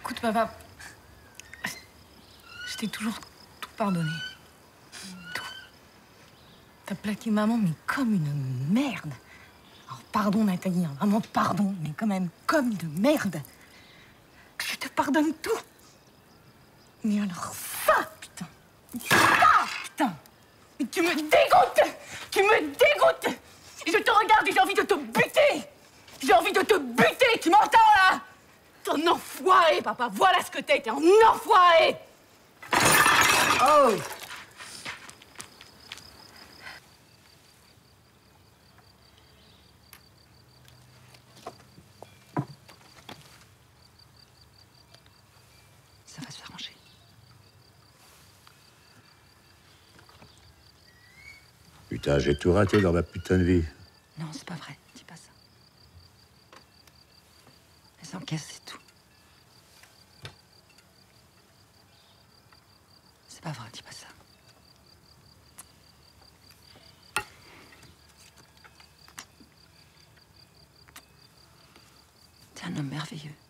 Écoute, papa, je t'ai toujours tout pardonné. Tout. T'as plaqué maman, mais comme une merde. Alors, pardon, Nathalie, hein, vraiment pardon, mais quand même comme une merde. Je te pardonne tout. Mais alors ça, putain. Ça, putain. Mais tu me dégoûtes. Tu me dégoûtes. Et je te regarde et j'ai envie de te buter. J'ai envie de te buter, tu m'entends, là? T'es un enfoiré, papa. Voilà ce que t'es un enfoiré. Oh! Ça va se arranger. Putain, j'ai tout raté dans ma putain de vie. Non, c'est pas vrai. Dis pas ça. Les encaisses, c'est tout. C'est pas vrai, dis pas ça. T'es un homme merveilleux.